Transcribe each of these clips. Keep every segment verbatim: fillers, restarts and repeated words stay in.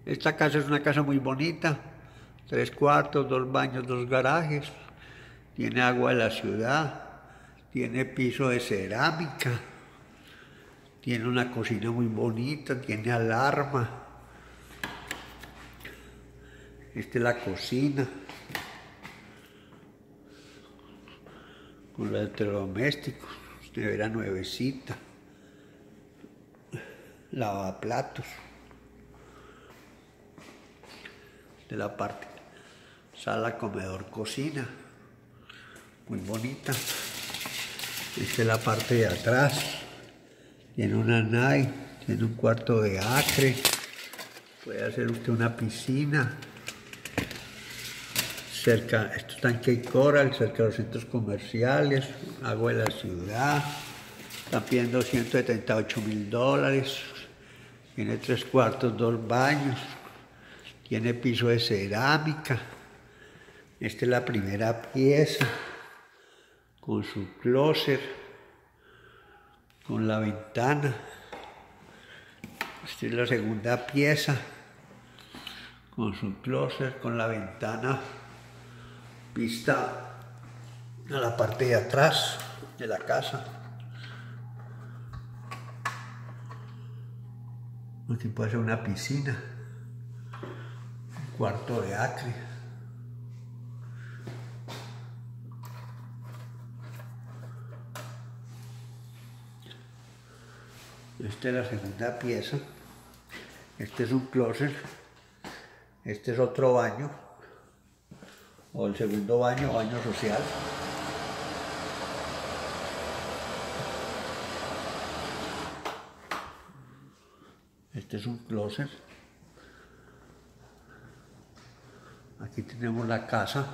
Esta casa es una casa muy bonita, tres cuartos, dos baños, dos garajes, tiene agua de la ciudad, tiene piso de cerámica, tiene una cocina muy bonita, tiene alarma. Esta es la cocina, con los electrodomésticos, nevera nuevecita, lavaplatos. De la parte sala, comedor, cocina, muy bonita. Esta es la parte de atrás, tiene una nave, tiene un cuarto de acre, puede hacer usted una piscina. Cerca, esto está en Cape Coral, cerca de los centros comerciales, agua de la ciudad. Están pidiendo ciento setenta y ocho mil dólares, tiene tres cuartos, dos baños. Tiene piso de cerámica. Esta es la primera pieza, con su closet, con la ventana. Esta es la segunda pieza, con su closet, con la ventana, vista a la parte de atrás de la casa. Aquí puede ser una piscina. Cuarto de acre. Esta es la segunda pieza. Este es un closet. Este es otro baño. O el segundo baño, baño social. Este es un closet. Aquí tenemos la casa.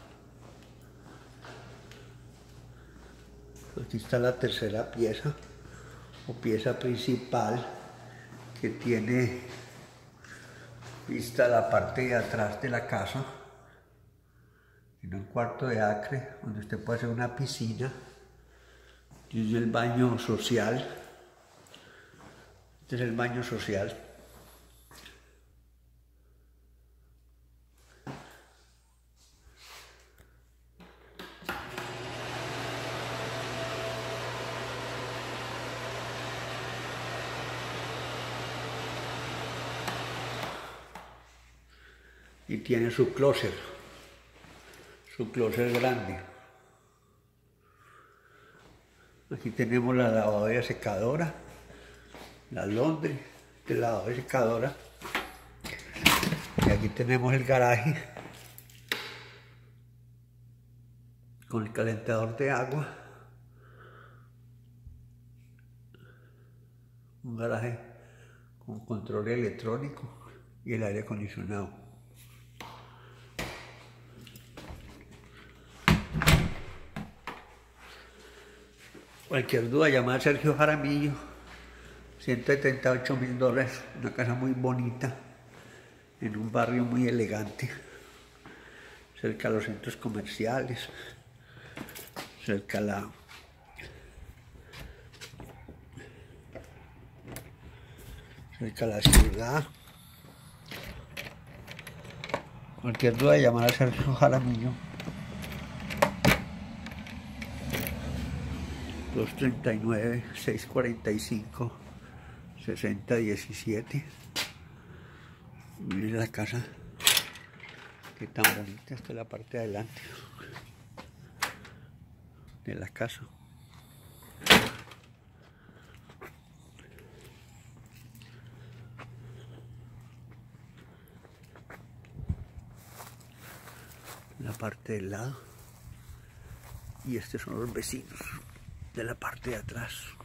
Aquí está la tercera pieza, o pieza principal, que tiene vista a la parte de atrás de la casa. Tiene un cuarto de acre, donde usted puede hacer una piscina. Tiene el baño social. Este es el baño social. Y tiene su closet, su closet grande. Aquí tenemos la lavadora secadora, la laundry, la lavadora secadora. Y aquí tenemos el garaje con el calentador de agua. Un garaje con control electrónico y el aire acondicionado. Cualquier duda, llamar a Sergio Jaramillo, ciento setenta y ocho mil dólares, una casa muy bonita, en un barrio muy elegante, cerca de los centros comerciales, cerca de la, cerca de la ciudad. Cualquier duda, llamar a Sergio Jaramillo. dos treinta y nueve, seiscientos cuarenta y cinco, sesenta diecisiete. Miren la casa, qué tan bonita. Esta es la parte de adelante de la casa. La parte del lado. Y estos son los vecinos de la parte de atrás.